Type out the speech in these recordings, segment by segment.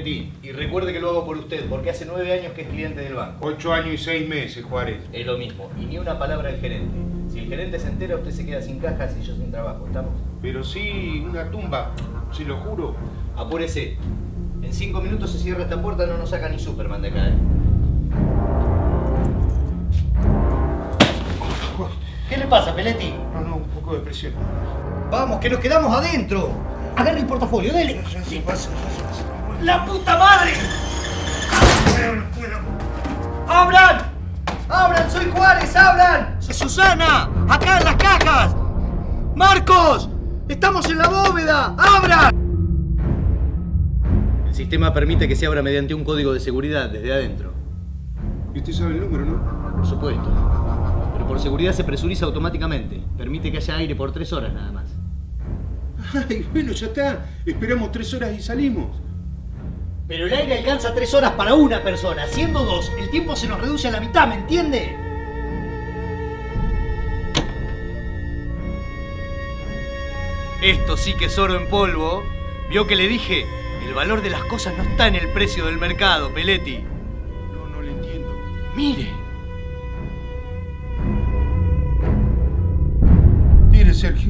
Peletti. Y recuerde que lo hago por usted, porque hace 9 años que es cliente del banco. 8 años y 6 meses, Juárez. Es lo mismo. Y ni una palabra del gerente. Si el gerente se entera, usted se queda sin cajas y yo sin trabajo. ¿Estamos? Pero sí, una tumba, se lo juro. Apúrese. En 5 minutos se cierra esta puerta, no nos saca ni Superman de acá, ¿eh? ¿Qué le pasa, Peletti? No, un poco de presión. Vamos, que nos quedamos adentro. Agarre el portafolio, dele. Sí, pasa. ¡La puta madre! ¡Abran! ¡Abran! ¡Soy Juárez! ¡Abran! ¡Susana! ¡Acá en las cajas! ¡Marcos! ¡Estamos en la bóveda! ¡Abran! El sistema permite que se abra mediante un código de seguridad desde adentro. Y usted sabe el número, ¿no? Por supuesto. Pero por seguridad se presuriza automáticamente. Permite que haya aire por 3 horas nada más. Ay, bueno, ya está. Esperamos 3 horas y salimos. Pero el aire alcanza 3 horas para una persona. Siendo 2, el tiempo se nos reduce a la mitad, ¿me entiende? Esto sí que es oro en polvo. ¿Vio que le dije? El valor de las cosas no está en el precio del mercado, Peletti. No le entiendo. Mire. Tire, Sergio.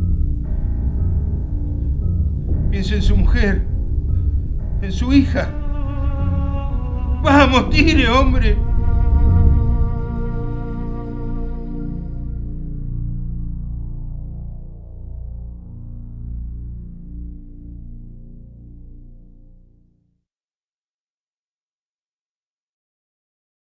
Piensa en su mujer. En su hija. Vamos, tire, hombre.